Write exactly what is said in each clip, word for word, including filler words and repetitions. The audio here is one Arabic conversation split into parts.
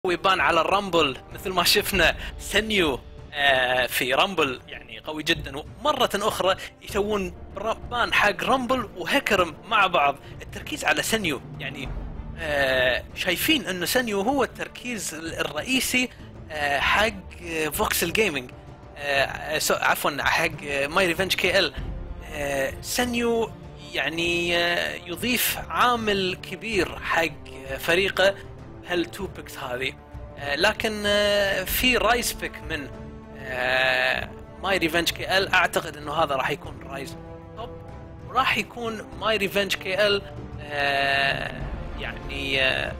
ويبان على الرامبل مثل ما شفنا سنيو آه في رامبل يعني قوي جدا، ومرة أخرى يسوون بان حق رامبل وهكرم مع بعض. التركيز على سنيو يعني آه شايفين انه سنيو هو التركيز الرئيسي آه حق فوكسل جيمنج، آه عفوا حق ماي ريفنج كي ال. آه سنيو يعني آه يضيف عامل كبير حق فريقه هالتو بيكس هذه. آه لكن آه في رايز بيك من آه ماي ريفنج كي ال، اعتقد انه هذا راح يكون رايز توب، وراح يكون ماي ريفنج كي ال آه يعني آه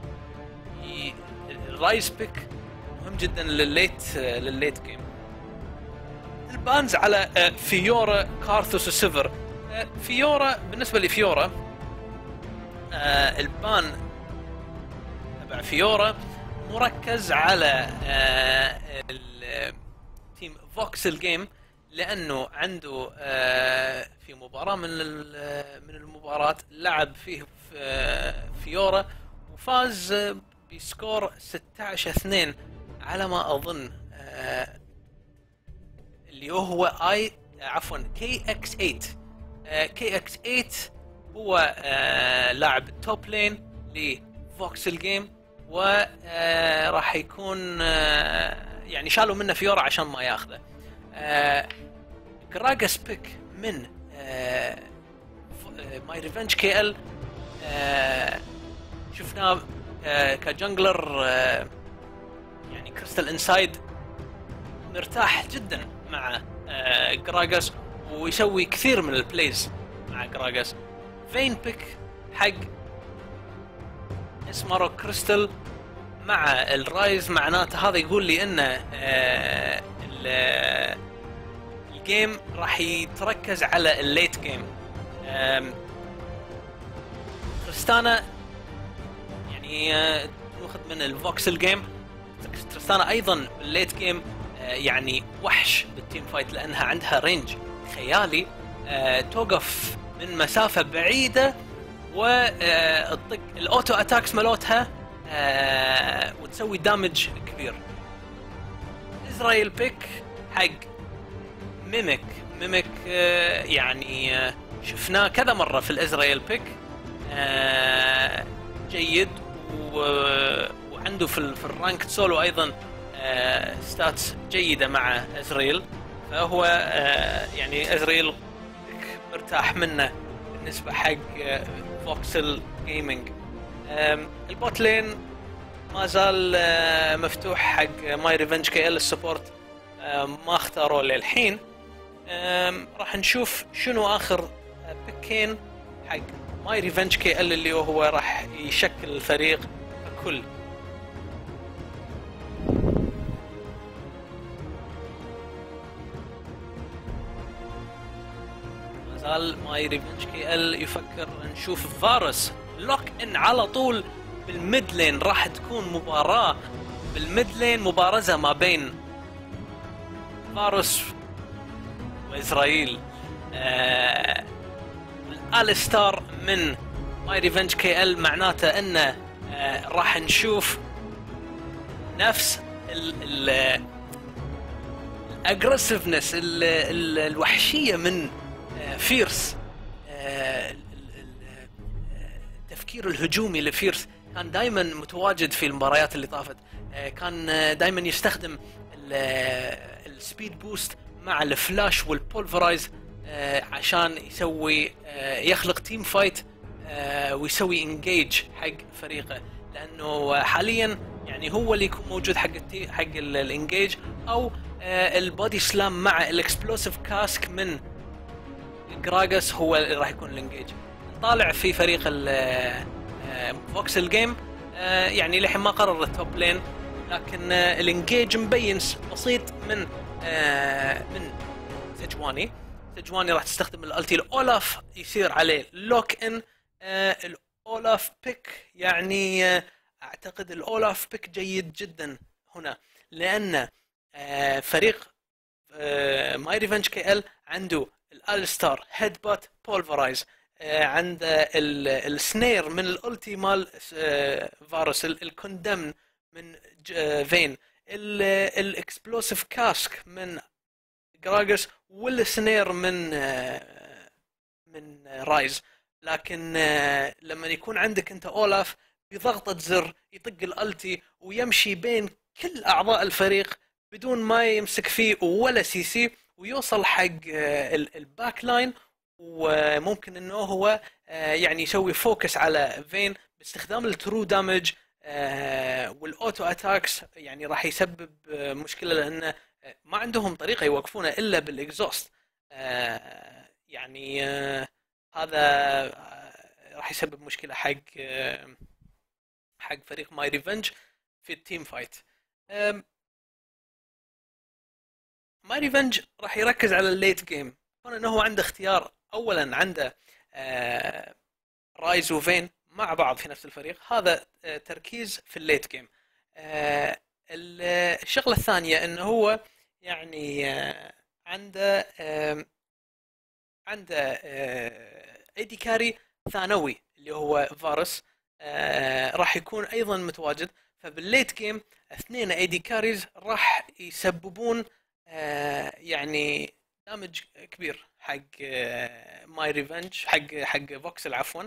الرايز بيك مهم جدا للليت آه للليت جيم. البانز على آه فيورا كارثوس وسيفر. آه فيورا بالنسبه لفيورا آه البان تبع فيورا مركز على آه تيم فوكسل جيم، لانه عنده آه في مباراه من من المباراه لعب فيه في فيورا وفاز بسكور ستة عشر اثنين على ما اظن، آه اللي هو اي عفوا كي اكس ثمانية. آه كي اكس ثمانية هو آه لاعب توب لين لفوكسل جيم، وراح يكون آه يعني شالوا منه فيورا عشان ما ياخذه. آه جراجاس بيك من آه ماي ريفنج كي ال آه شفناه آه كجنجلر، آه يعني كريستال انسايد مرتاح جدا مع آه جراجاس، ويسوي كثير من البلايز مع جراجاس. فين بيك حق اسمه كريستال مع الرايز، معناته هذا يقول لي ان آه الجيم راح يتركز على الليت جيم. تريستانا يعني آه ناخذ من الفوكسل جيم، تريستانا ايضا بالليت جيم آه يعني وحش بالتيم فايت، لانها عندها رينج خيالي، آه توقف من مسافة بعيدة وتطق الاوتو اتاكس مالوتها آه وتسوي دامج كبير. إزرائيل بيك حق ميميك ميميك آه يعني آه شفناه كذا مرة في الإزرائيل بيك، آه جيد، وعنده في, في الرانك سولو أيضا آه ستاتس جيدة مع إزرائيل، فهو آه يعني إزرائيل مرتاح منه بالنسبة حق آه فوكسل جيمنج. البوت لين ما زال مفتوح حق ماي ريفنج كي ال. السبورت ما اختاروا للحين، راح نشوف شنو اخر بيكين حق ماي ريفنج كي ال اللي هو راح يشكل الفريق ككل. ما زال ماي ريفنج كي ال يفكر نشوف فارس لوك ان على طول بالميد لين. راح تكون مباراة بالميد لين، مبارزة ما بين فارس وإسرائيل. آه الالستار من ماي ريفنج كي ال، معناته انه آه راح نشوف نفس الاجريسفنس الوحشية من آه فيرس. آه التفكير الهجومي لفيرس كان دائما متواجد في المباريات اللي طافت، كان دائما يستخدم السبيد بوست مع الفلاش والبولفرايز عشان يسوي يخلق تيم فايت ويسوي انجيج حق فريقه، لانه حاليا يعني هو اللي يكون موجود حق حق الانجيج، او البودي سلام مع الاكسبلوسيف كاسك من جراجاس هو اللي راح يكون الانجيج. طالع في فريق فوكسل جيم يعني لحين ما قرر التوب لين، لكن الانجيج مبين بسيط من من سجواني. سجواني راح تستخدم الالتي الاولاف، يصير عليه لوك ان. الاولاف بيك يعني اعتقد الاولاف بيك جيد جدا هنا، لان فريق ماي ريفنج كي ال عنده الالستار هيد بات بولفرايز، عند السنير من الالتي مال فارس الكوندمن من فين، الاكسبلوسيف كاسك من جراجس، والسنير من من رايز. لكن لما يكون عندك انت اولاف بضغطة زر يطق الالتي ويمشي بين كل اعضاء الفريق بدون ما يمسك فيه ولا سي سي، ويوصل حق الباك لاين، وممكن انه هو يعني يسوي فوكس على فين باستخدام الترو دامج والاوتو اتاكس. يعني راح يسبب مشكلة لانه ما عندهم طريقة يوقفونه الا بالاكزوست. يعني هذا راح يسبب مشكلة حق حق فريق ماي ريفنج في التيم فايت. ماي ريفنج راح يركز على الليت جيم، كون انه هو عنده اختيار. اولا عنده رايز وفين مع بعض في نفس الفريق، هذا تركيز في الليت جيم. الشغلة الثانية انه هو يعني عنده عنده ايدي كاري ثانوي اللي هو فارس، راح يكون ايضا متواجد. فبالليت جيم اثنين ايدي كاريز راح يسببون يعني دامج كبير حق ماي ريفنج، حق حق فوكسل عفوا.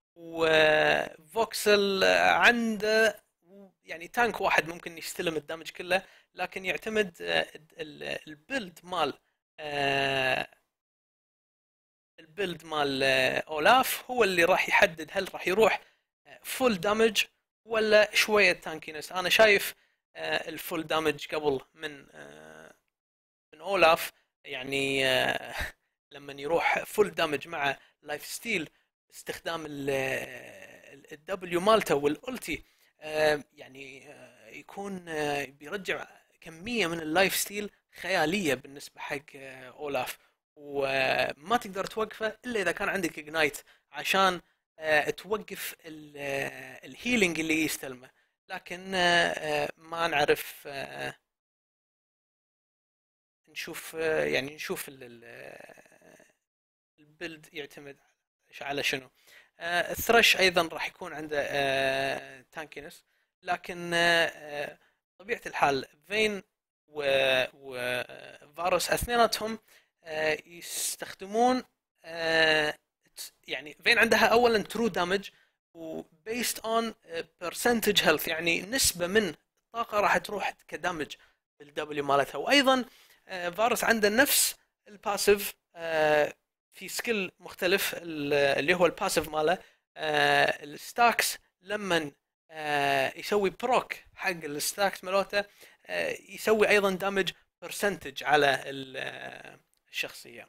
وفوكسل عنده يعني تانك واحد ممكن يستلم الدامج كله، لكن يعتمد البيلد مال البيلد مال اولاف هو اللي راح يحدد هل راح يروح فول دامج ولا شويه تانكينس. انا شايف الفول دامج قبل من من اولاف، يعني لما يروح فول دامج مع لايف ستيل استخدام الدبليو مالته والالتي، يعني يكون بيرجع كميه من اللايف ستيل خياليه بالنسبه حق اولاف، وما تقدر توقفه الا اذا كان عندك اجنايت عشان توقف الهيلينج اللي يستلمه. لكن ما نعرف، نشوف يعني نشوف البيلد يعتمد على شنو. الثرش ايضا راح يكون عنده تانكينس، لكن طبيعه الحال فين وفاروس اثنيناتهم يستخدمون، يعني فين عندها اولا ترو دامج وبيست اون برسنتج هيلث، يعني نسبه من الطاقه راح تروح كدامج بالدبليو مالتها. وايضا فارس عنده نفس الباسيف في سكيل مختلف اللي هو الباسيف ماله الستاكس، لما يسوي بروك حق الستاكس مالوته يسوي ايضا دامج برسنتج على الشخصيه.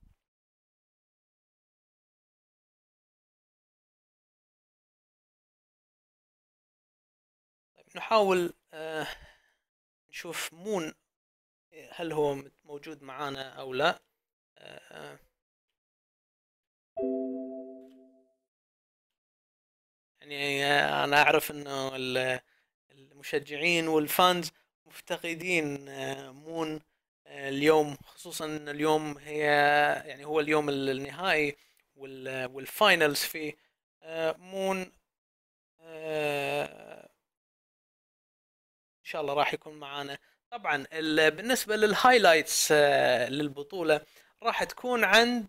طيب نحاول نشوف مون هل هو موجود معانا او لا. يعني انا اعرف انه المشجعين والفانز مفتقدين مون اليوم، خصوصا ان اليوم هي يعني هو اليوم النهائي والفاينلز في مون. ان شاء الله راح يكون معانا. طبعا بالنسبه للهايلايتس للبطوله راح تكون عند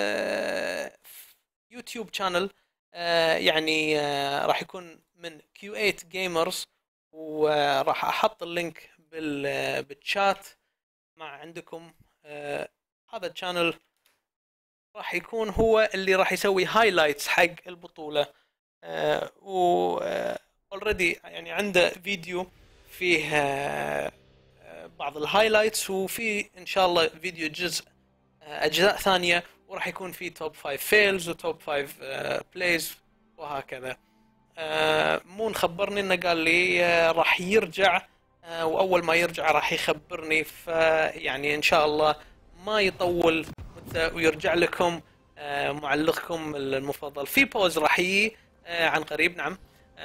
يوتيوب شانل، يعني راح يكون من كيو ثمانية جيمرز، وراح احط اللينك بالشات مع عندكم. هذا الشانل راح يكون هو اللي راح يسوي هايلايتس حق البطوله، و اوريدي يعني عنده فيديو فيه بعض الهايلايتس، وفي ان شاء الله فيديو جزء اجزاء ثانيه، وراح يكون في توب فايف فيلز وتوب فايف بلايز وهكذا. مون خبرني انه قال لي راح يرجع، واول ما يرجع راح يخبرني، فيعني ان شاء الله ما يطول مدة ويرجع لكم معلقكم المفضل. في بوز راح يجي عن قريب، نعم،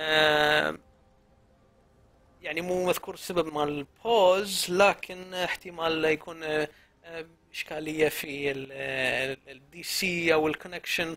يعني مو مذكور السبب مال البوز، لكن احتمال يكون اشكاليه في الدي سي او الكونكشن.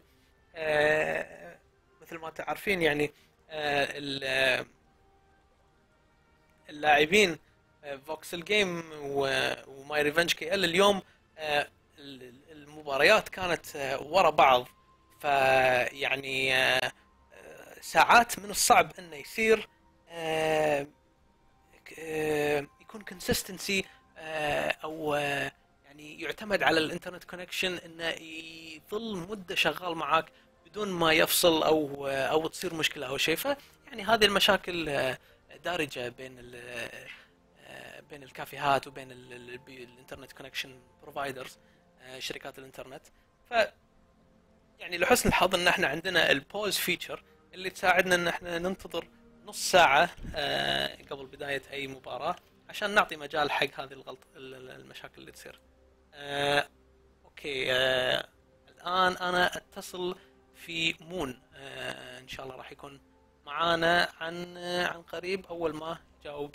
مثل ما تعرفين يعني اللاعبين فوكسل جيم وماي ريفنج كي ال اليوم آه، المباريات كانت آه، ورا بعض، فيعني آه، آه، ساعات من الصعب انه يصير آه، آه، يكون كونسيستنسي او آه، يعني يعتمد على الانترنت كونكشن انه يظل مده شغال معاك بدون ما يفصل او آه، او تصير مشكله او شيء. ف يعني هذه المشاكل آه، دارجه بين ال- آه، بين الكافيهات وبين ال- ال- الانترنت كونكشن بروفايدرز، شركات الانترنت. ف يعني لحسن الحظ ان احنا عندنا البوز فيتشر اللي تساعدنا ان احنا ننتظر نص ساعة آه، قبل بداية اي مباراة عشان نعطي مجال حق هذه الغلط ال- ال- المشاكل اللي تصير. آه، اوكي. آه، الان انا اتصل في مون، آه، ان شاء الله راح يكون معانا عن آه، عن قريب اول ما يجاوب.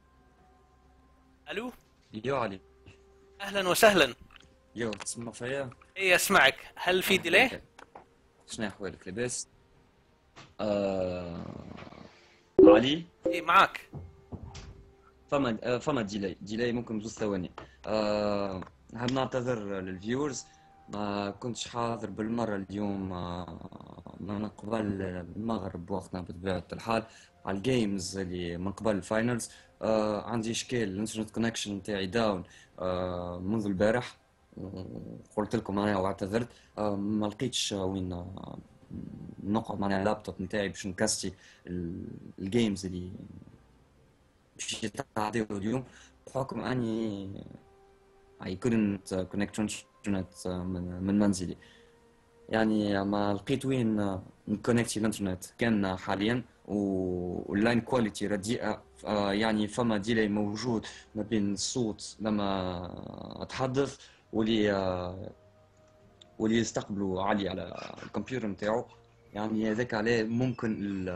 الو. يو علي. اهلا وسهلا. يو تسمع فيا؟ اي اسمعك، هل في ديلي؟ اوكي. شنو احوالك لاباس؟ آه... علي. اي معاك. فما آه، فما ديلاي ديلاي ممكن بزوج ثواني. آه... نحب نعتذر للفيورز، ما كنتش حاضر بالمرة اليوم. آه... من قبل المغرب وقتنا بطبيعة الحال على الجيمز اللي من قبل الفاينلز. آه... عندي اشكال الانترنت كونكشن نتاعي داون آه... منذ البارح. قلت لكم انا واعتذرت. آه، ما لقيتش وين آه، نقعد مع اللابتوب نتاعي باش نكستي ال- الجيمز اللي باش يتعداو اليوم، بحكم اني I couldn't connect to internet آه، من من منزلي. يعني ما لقيت وين آه، نكونكتي الانترنت كان حاليا، واللاين كواليتي رديئة. آه، يعني فما ديلي موجود ما بين الصوت لما اتحدث واللي آه، واللي يستقبلوا عالي على الكمبيوتر نتاعو. يعني هذاك عليه ممكن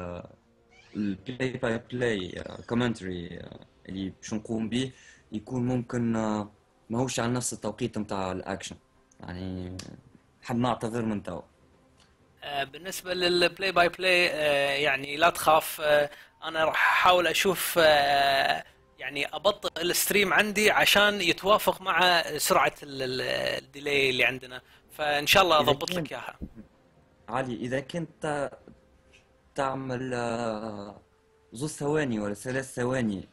البلاي باي بلاي كومنتري اللي باش نقوم به يكون ممكن آه، ماهوش على نفس التوقيت نتاع الاكشن. يعني حاب نعتذر من توا. آه، بالنسبة للبلاي باي بلاي يعني لا تخاف. آه، أنا راح أحاول أشوف آه، يعني أبطئ الستريم عندي عشان يتوافق مع سرعة ال- ال- الديلي اللي عندنا، فإن شاء الله اذا أضبط كان لك إياها. علي، اذا كنت تعمل آه، زوج ثواني ولا ثلاث ثواني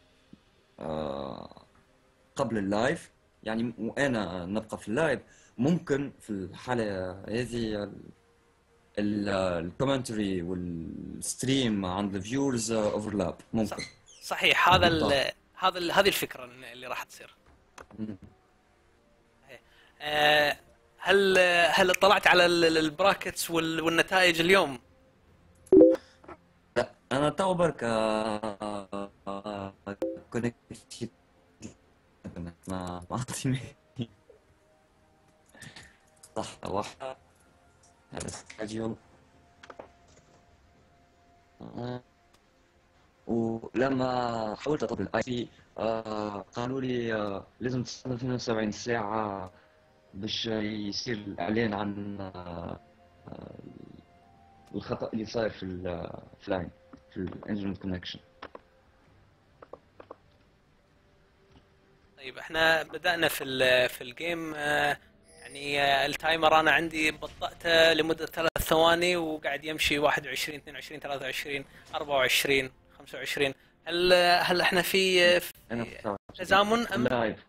آه، قبل اللايف، يعني وانا نبقى في اللايف، ممكن في الحالة هذه الكومنتري والستريم عند الفيورز اوفرلاب صح، ممكن. صحيح. هذا بالضبط. ال هذا ال هذه الفكرة اللي راح تصير. مم. آه، هل هل اطلعت على البراكتس والنتائج اليوم؟ لا انا تو برك كونكتي ما ما اعطيني صح واحدة هذا سكادجول. ولما حاولت اطلب الاي بي قالوا لي آه، لازم تستنى اثنين وسبعين ساعة باش يصير الاعلان عن آه، آه، الخطأ اللي صاير في اللاين في الانترنت كونكشن. طيب احنا بدأنا في ال في الجيم. آه، يعني آه، التايمر انا عندي بطأته لمدة ثلاث ثواني وقاعد يمشي واحد وعشرين اثنين وعشرين ثلاثة وعشرين أربعة وعشرين خمسة وعشرين. هل هل احنا في في انا في تزامن ام؟ اللايف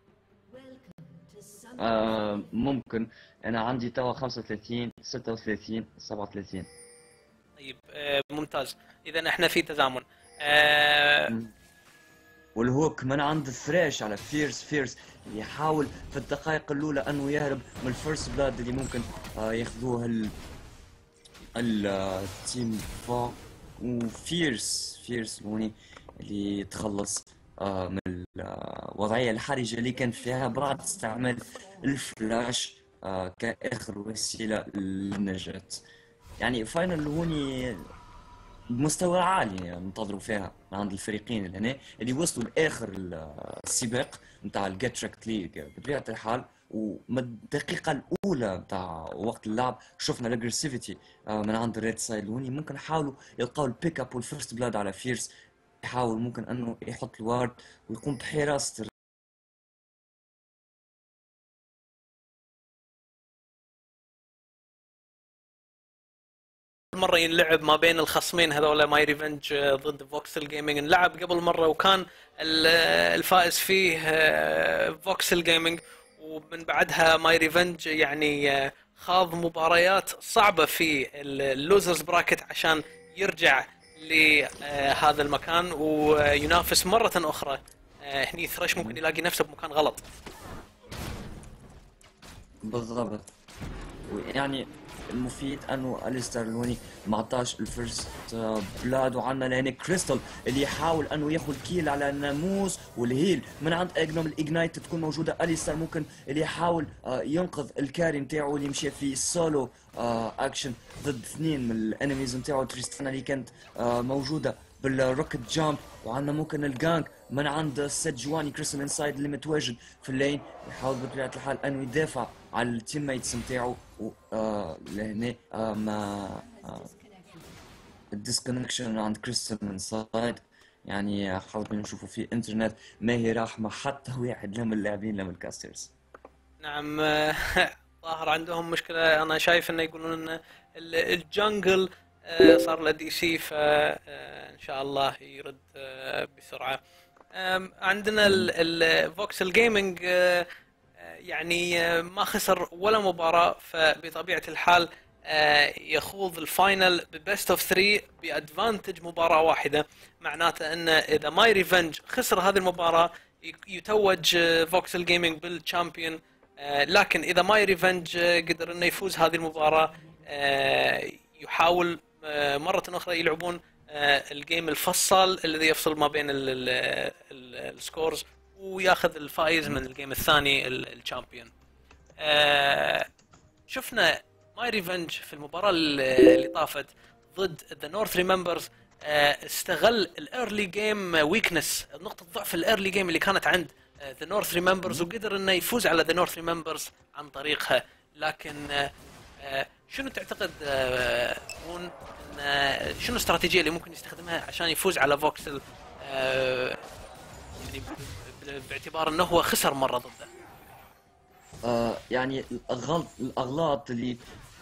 آه ممكن. انا عندي توا خمسة وثلاثين ستة وثلاثين سبعة وثلاثين. طيب آه، ممتاز. اذا احنا في تزامن. آه، واللي هو كمان عند ثراش على فيرس فيرس اللي يحاول في الدقائق الاولى انه يهرب من الفيرست بلاد اللي ممكن آه ياخذوه ال التيم فا. وفيرس فيرس هوني اللي يتخلص آه من الوضعية الحرجة اللي كان فيها بعد استعمال الفلاش آه كآخر وسيلة للنجاة. يعني فاينل هوني بمستوى عالي ننتظروا فيها عند الفريقين اللي هنا اللي وصلوا لاخر السباق نتاع الجيت تراك ليج بطبيعه الحال. ومن الدقيقه الاولى نتاع وقت اللعب شفنا الاجريسيفيتي من عند الريد سايد هوني ممكن يحاولوا يلقاو البيك اب والفيرست بلاد على فيرس. يحاول ممكن انه يحط الوارد ويقوم بحراسة مرة ينلعب ما بين الخصمين هذول ماي ريفنج ضد فوكسل جيمنج، انلعب قبل مرة وكان ال- الفائز فيه فوكسل جيمنج، ومن بعدها ماي ريفنج يعني آه، خاض مباريات صعبة في اللوزرز براكت عشان يرجع لهذا المكان وينافس مرة أخرى. آه، هني ثرش ممكن يلاقي نفسه بمكان غلط. بالضبط. ويعني المفيد انه اليستر الوني ما عطاش الفيرست بلاد، وعندنا لهنا كريستال اللي يحاول انه ياخذ كيل على الناموس والهيل من عند اجنوم. الاجنايت تكون موجوده، اليستر ممكن اللي يحاول آه، ينقذ الكاري نتاعو اللي مشى في سولو آه، اكشن ضد اثنين من الانميز نتاعو. تريستانا اللي كانت آه، موجوده بالروكت جامب، وعندنا ممكن الجانك من عند سيد جواني كريستال انسايد اللي متواجد في اللين، يحاول بطبيعه الحال انه يدافع على التيم ميتس نتاعو. و آه لهنا آه ما آه الديسكونكشن عند كريستال انسايد، يعني حاولنا نشوفوا في انترنت ما هي راحمه حتى واحد لا من اللاعبين لا من الكاسترز. نعم. آه، ظاهر عندهم مشكلة. أنا شايف إنه يقولون إن ال- الجنجل آه، صار له دي سي، فإن شاء الله يرد آه، بسرعة. آم، عندنا الفوكسل جيمنج يعني آه، ما خسر ولا مباراة، فبطبيعة الحال آه، يخوض الفاينل ببست اوف ثلاثة بادفانتج مباراة واحدة. معناته ان اذا ماي ريفنج خسر هذه المباراة يك- يتوج فوكسل جيمنج بالشامبيون. آه، لكن اذا ماي ريفنج قدر انه يفوز هذه المباراة آه، يحاول آه، مرة اخرى يلعبون آه، الجيم الفصل الذي يفصل ما بين ال- ال- ال- السكورز، وياخذ الفائز من الجيم الثاني ال- الشامبيون. آه، شفنا ماي ريفنج في المباراة اللي اللي طافت ضد ذا نورث ريمبرز استغل الايرلي جيم ويكنس، نقطة ضعف الايرلي جيم اللي كانت عند ذا نورث ريمبرز، وقدر انه يفوز على ذا نورث ريمبرز عن طريقها. لكن آه، آه، شنو تعتقد آه، مون إن آه، شنو الاستراتيجية اللي ممكن يستخدمها عشان يفوز على فوكسل، آه، يعني ب- ب- باعتبار انه هو خسر مرة ضده؟ آه يعني الغلط الاغلاط اللي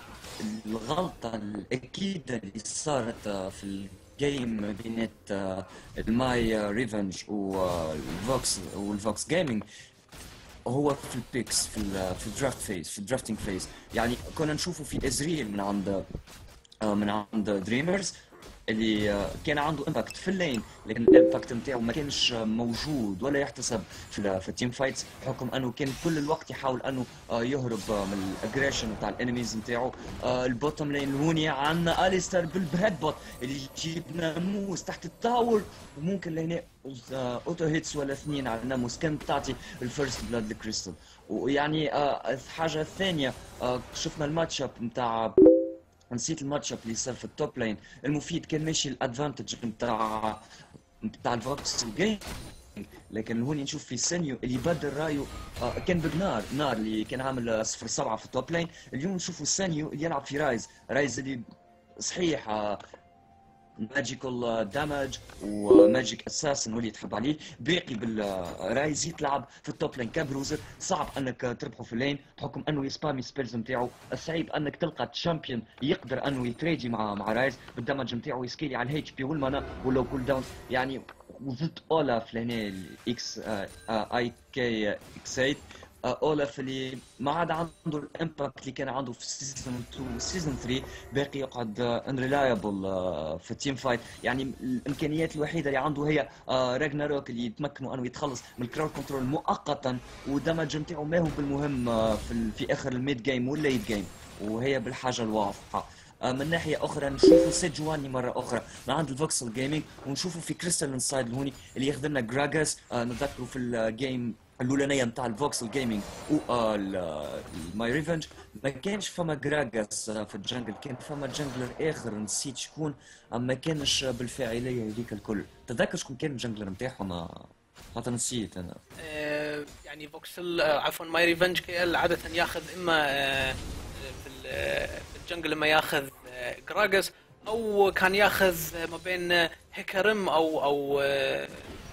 الغلطة الأكيدة اللي صارت آه، في الجيم بينات آه، الماي ريفنج والفوكس والفوكس جيمنج هو في البيكس في ال في الدرافت فيز في الدرافتنج فيز. يعني كنا نشوفه في ازريل من عند آه، من عند دريمرز اللي آه، كان عنده امباكت في اللين، لكن الامباكت نتاعو ما كانش آه، موجود ولا يحتسب في ال- في التيم فايتس، بحكم انه كان كل الوقت يحاول انه آه، يهرب آه، من الاجريشن نتاع الانميز نتاعو. آه، البوتوم لين هوني عندنا اليستر بالهيد بوت اللي يجيب ناموس تحت التاور، وممكن لهنا آه، اوتو هيتس ولا اثنين على ناموس كانت تعطي الفيرست بلاد لكريستال. ويعني آه، الحاجه الثانيه آه، شفنا الماتش اب نتاع نسيت الماتش اب اللي صار في التوب لين. المفيد كان ماشي الادفانتج نتاع نتاع الفوكس جيم، لكن هوني نشوف في سينيو اللي بدل رايو آه كان بنار نار اللي كان عامل صفر سبعة في التوب لين. اليوم نشوفوا سينيو اللي يلعب في رايز رايز اللي صحيح آه ماجيكال دامج وماجيك اساسن واللي تحب عليه، باقي بالرايز يتلعب في التوب لين كبروزر. صعب انك تربحه في اللين بحكم انه يسبامي سبيلز نتاعو. الصعيب انك تلقى تشامبيون يقدر انه يتريدي مع مع رايز بالدمج نتاعو، يسكيلي على الاتش بي والمانا ولو كول داون. يعني وضد اولاف لهنا الاكس اي كي اكس ثمانية آه، اولف اللي ما عاد عنده الامباكت اللي كان عنده في سيزون اثنين وسيزون ثلاثة، باقي يقعد انريلايبل في التيم فايت. يعني الامكانيات الوحيده اللي عنده هي آه، راجناروك اللي يتمكنوا انه يتخلص من الكراود كنترول مؤقتا، ودمج نتاعو ما هو بالمهم آه، في, ال- في اخر الميد جيم والليت جيم، وهي بالحاجه الواضحه. آه، من ناحيه اخرى نشوفوا سيجواني مره اخرى من عند الفوكسل جيمنج، ونشوفوا في كريستال انسايد الهوني اللي ياخذ لنا جراجاس. آه، نتذكروا في الجيم الاولانيه نتاع الفوكسل جيمنج والماي ريفنج ما كانش فما جراجاس في الجنجل، كان فما جنجلر اخر نسيت شكون، ما كانش بالفاعليه هذيك الكل. تذكر شكون كان الجنجلر نتاعهم؟ خاطر نسيت انا. آه، يعني فوكسل آه، عفوا ماي ريفنج كي ال عادة ياخذ اما آه، في ال- آه، في الجنجل، اما ياخذ آه، جراجس، او كان ياخذ ما بين هيكرم او او آه،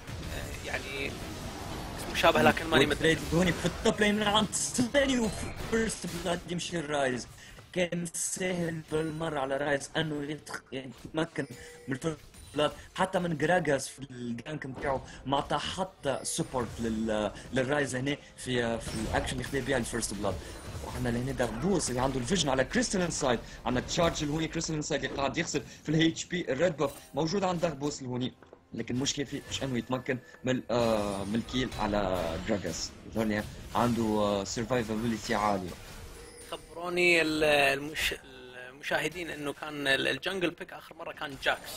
يعني اسم مشابه لكن ماني متذكر. هوني في التوب لين من عند ثاني وفيرست بلاد يمشي الرايز. كان سهل بالمره على رايز انه يتخ... يعني يتمكن من الفيرست بلاد، حتى من جراجاس في الجانك نتاعو ما عطى حتى سبورت لل... للرايز هنا في في الاكشن اللي خذا بها الفيرست بلاد. وعندنا لهنا دغبوس اللي عنده الفيجن على كريستال انسايد، عندنا تشارج الهوني كريستال انسايد اللي قاعد يغسل في الاتش بي الريد باف موجود عند دغبوس الهوني. لكن المشكله فيه مش انه يتمكن من آه من الكيل على جراجاس، ظهرني عنده سرفايفابيلتي آه عاليه. خبروني المش... المشاهدين انه كان الجنجل بيك اخر مره كان جاكس.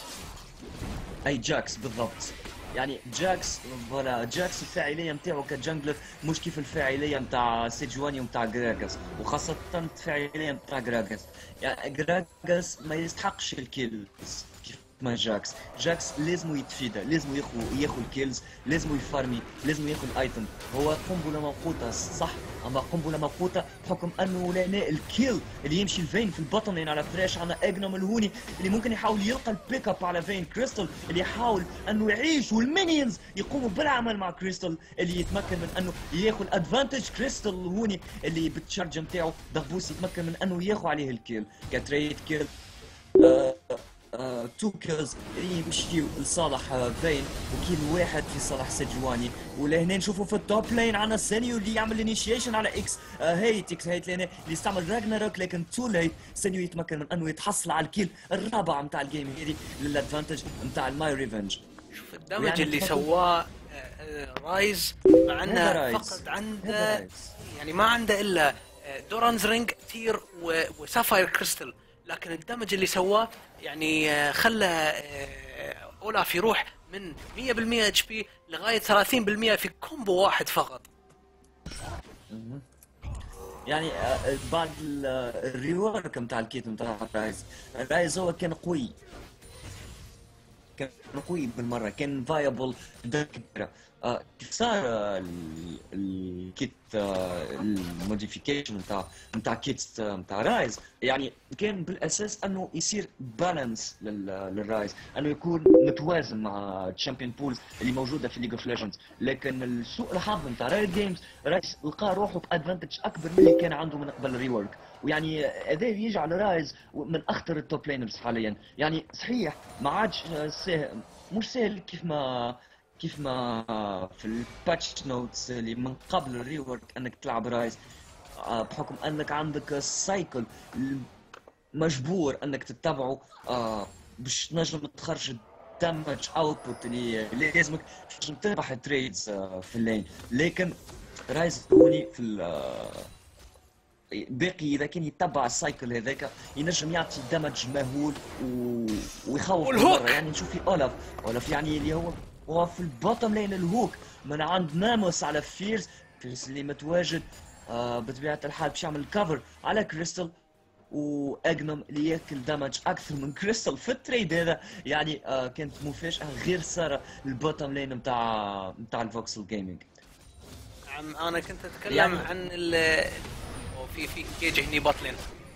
اي جاكس بالضبط، يعني جاكس ولا جاكس الفاعليه نتاعو كجنجلر مش كيف الفاعليه نتاع سيجواني ونتاع جراجاس، وخاصه الفاعليه نتاع جراجاس. يعني جراجاس ما يستحقش الكيلز كيف ما جاكس. جاكس لازم يتفيدى، لازم ياخذ ياخذ كيلز، لازم يفارمي، لازم ياخذ ايتم. هو قنبله موقوته صح، اما قنبله موقوته بحكم انه لنا الكيل اللي يمشي الفين في البطن لين على فريش. عندنا اجنوم الهوني اللي ممكن يحاول يلقى البيك اب على فين كريستال اللي يحاول انه يعيش، والمينيونز يقوموا بالعمل مع كريستال اللي يتمكن من انه ياخذ ادفانتج. كريستال الهوني اللي بالتشارج نتاعو دغبوس يتمكن من انه ياخذ عليه الكيل كتريد كيل. آه آه، تو كيلز يمشيو لصالح آه، فين، وكيل واحد في صالح سجواني. ولهنا نشوفوا في التوب لين عنا سينيو اللي يعمل انيشيشن على اكس آه هيت اكس هيت لهنا اللي يستعمل راجناروك، لكن تو ليت. سينيو يتمكن من انه يتحصل على الكيل الرابع نتاع الجيم هذه للادفانتج نتاع الماي ريفنج. شوف الدمج يعني اللي سواه رايز، مع انه فقط عنده يعني ما عنده الا دورانز رينج تير وسافاير كريستال، لكن الدمج اللي سواه يعني خلى اولاف يروح من مية بالمية اتش بي لغايه ثلاثين بالمية في كومبو واحد فقط. يعني بعد الريورك نتاع الكيت نتاع رايز، رايز هو كان قوي، كان قوي بالمره، كان فايبل كبيره. آه كيف صار آه الكيت آه الموديفيكيشن نتاع نتاع كيت نتاع رايز، يعني كان بالاساس انه يصير بالانس للرايز، انه يكون متوازن مع الشامبيون بولز اللي موجوده في ليج اوف ليجندز. لكن السوء الحظ نتاع رايز جيمز، رايز لقى روحه بادفانتج اكبر من اللي كان عنده من قبل الريورك، ويعني هذا يجعل رايز من اخطر التوب لينرز حاليا. يعني صحيح ما عادش سهل، مش سهل كيف ما كيف ما في الباتش نوتس اللي من قبل الريورك انك تلعب رايز، بحكم انك عندك السايكل مجبور انك تتبعه باش تنجم تخرج الدمج اوتبوت اللي لازمك باش تربح تريدز في اللين. لكن رايز هوني في باقي اذا كان يتبع السايكل هذاك ينجم يعطي دمج مهول و... ويخوف بالمره. يعني نشوف في اولف اولف يعني اللي هو هو في البوتم لين الهوك من عند ناموس على فيرز فيرز اللي متواجد آه بطبيعه الحال باش يعمل كفر على كريستال، واجنوم اللي ياكل دمج اكثر من كريستال في التريد هذا. يعني آه كانت مفاجاه غير ساره البوتم لين نتاع نتاع الفوكسل جيمنج. نعم انا كنت اتكلم يعني عن ال في في كيج هني بطلين.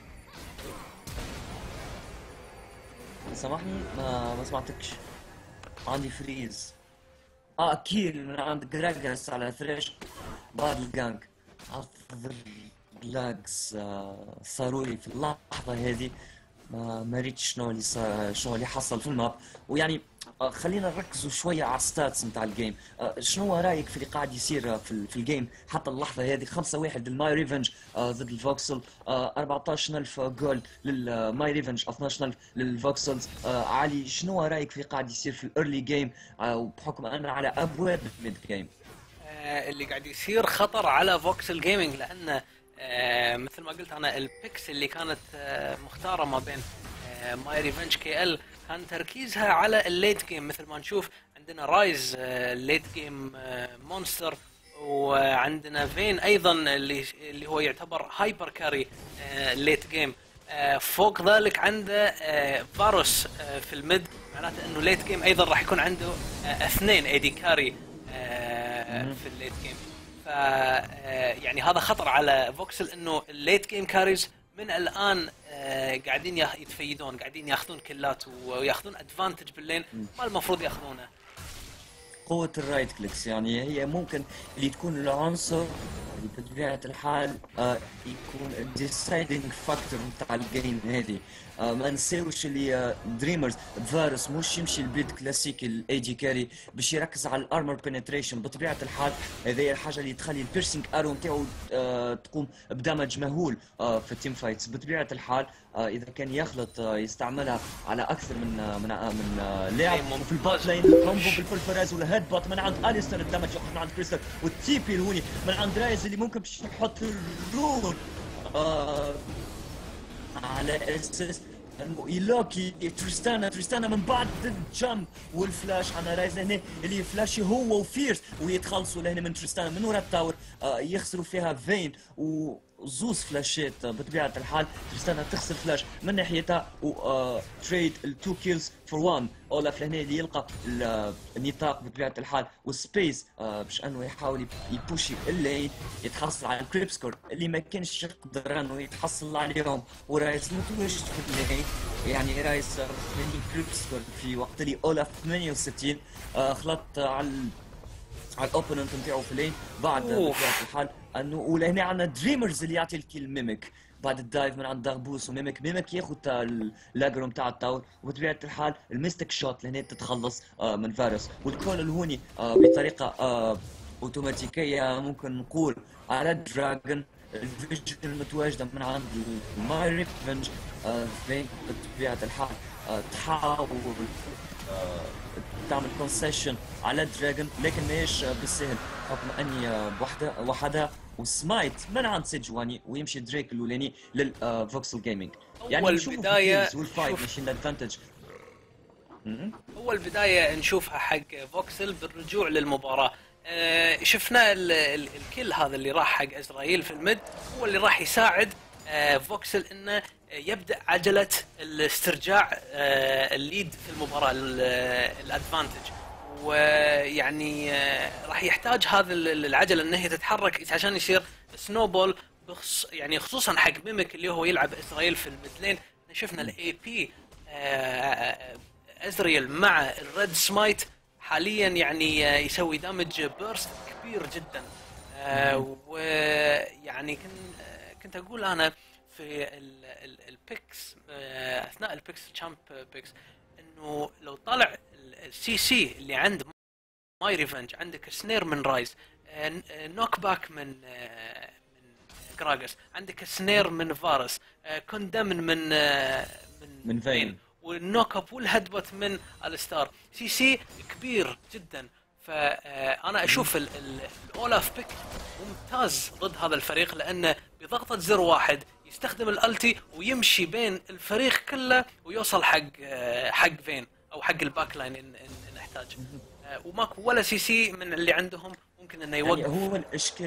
سامحني ما ما سمعتكش، عندي فريز. اه كيل من عند جراجاس على ثريش بعد الجانك. اعتذر لاجز آه صاروا لي في اللحظه هذه، ما ما ريتش شنو اللي صار شنو اللي حصل في الماب. ويعني آه خلينا نركزوا شويه على الستاتس نتاع الجيم. آه شنو رايك في اللي قاعد يصير في, في الجيم حتى اللحظه هذه؟ خمسة واحد للماي ريفنج آه ضد الفوكسل، آه أربعطاش ألف جول للماي ريفنج، اثناش ألف للفوكسلز. آه علي شنو رايك في قاعد يصير في الايرلي جيم آه وبحكم انا على ابواب الميد جيم؟ آه اللي قاعد يصير خطر على فوكسل جيمنج، لان آه مثل ما قلت انا البيكس اللي كانت آه مختاره ما بين آه ماي ريفنج كي ال كان تركيزها على الليت جيم. مثل ما نشوف عندنا رايز آه ليت جيم آه مونستر، وعندنا فين ايضا اللي اللي هو يعتبر هايبر كاري آه ليت جيم. آه فوق ذلك عنده آه فاروس آه في الميد، معناته انه ليت جيم ايضا راح يكون عنده آه اثنين ايدي كاري آه في الليت جيم. ف يعني هذا خطر على فوكسل انه الليت جيم كاريز من الان آه قاعدين يتفيدون، قاعدين ياخذون كلات وياخذون ادفانتج باللين ما المفروض ياخذونه. قوة الرايت كليكس يعني هي ممكن اللي تكون العنصر اللي بطبيعة الحال آه يكون الديسايدنج فاكتور نتاع الجيم هذه. آه ما نساوش اللي آه دريمرز فارس مش يمشي البيد كلاسيكي الاي جي كاري باش يركز على الارمر بنتريشن. بطبيعة الحال هذه الحاجة اللي تخلي البيرسينج ارو نتاعو آه تقوم بدمج مهول آه في التيم فايتس. بطبيعة الحال آه اذا كان يخلط آه يستعملها على اكثر من آه من آه من آه لاعب. وفي البوت لين الكومبو بالفلفراز والهيد بوت من عند اليستر الدمج يخرج من عند كريستال، والتي بي الهوني من عند رايز اللي ممكن باش يحط الرون آه على اساس انه يلوكي تريستانا. تريستانا من بعد الجمب والفلاش على رايز هنا اللي فلاشي هو وفيرس ويتخلصوا لهنا من تريستانا من ورا التاور. آه يخسروا فيها فين وزوز فلاشات. بطبيعة الحال تريستانا تخسر فلاش من ناحيتها و تريد التو كيلز فور وان. اولاف لهنا اللي يلقى النطاق بطبيعة الحال والسبيس آه باش انه يحاول يبوشي اللين يتحصل على الكريب سكور اللي ما كانش يقدر انه يتحصل عليهم. ورايس متواجد في اللين يعني رايس ثمانين كريب سكور في وقت اللي اولاف ثمانية وستين آه خلط على على الاوبوننت نتاعو في اللين. بعد بطبيعة الحال انه ولهنا عندنا دريمرز اللي يعطي الكيل ميميك بعد الدايف من عند داغبوس وميميك. ميميك ياخذ اللاجرو نتاع التاور وبطبيعة الحال الميستيك شوت لهنا تتخلص آه من فارس. والكول الهوني آه بطريقة آه اوتوماتيكية ممكن نقول على دراجون. الفيجن المتواجدة من عند ماي ريفنج آه فين بطبيعة الحال آه تحاول آه تعمل كونسيشن على دراجون لكن ماهيش بالسهل حكم اني بوحدها وحدها وسمايت من عند سيجواني ويمشي دريك الاولاني للفوكسل جيمنج. يعني اول بدايه والفايت ماشيين ادفانتج. اول بدايه نشوفها حق فوكسل بالرجوع للمباراه. آه شفنا ال ال الكل هذا اللي راح حق ازرائيل في الميد هو اللي راح يساعد آه فوكسل انه يبدا عجله الاسترجاع آه الليد في المباراه الادفانتج. ويعني آه راح يحتاج هذا العجله انها هي تتحرك عشان يصير سنوبول بخص يعني خصوصا حق ميميك اللي هو يلعب اسرائيل في الميدلين. شفنا الاي بي آه ازرائيل مع الريد سمايت حاليا يعني يسوي دامج بيرست كبير جدا. آه ويعني كنت كنت اقول انا في البيكس آه اثناء البيكس تشامب بيكس انه لو طلع السي سي اللي عند ماي ريفنج عندك سنير من رايز آه نوك باك من آه من جراجس عندك سنير من فارس آه كوندمن من آه من, من فين والنوك اب والهدبت من الستار. سي سي كبير جدا. فانا اشوف الاولاف بيك ممتاز ضد هذا الفريق لانه بضغطه زر واحد يستخدم الالتي ويمشي بين الفريق كله ويوصل حق حق فين او حق الباك لاين ان, إن نحتاج. وماكو ولا سي سي من اللي عندهم ممكن انه يوقف. يعني هو الاشكال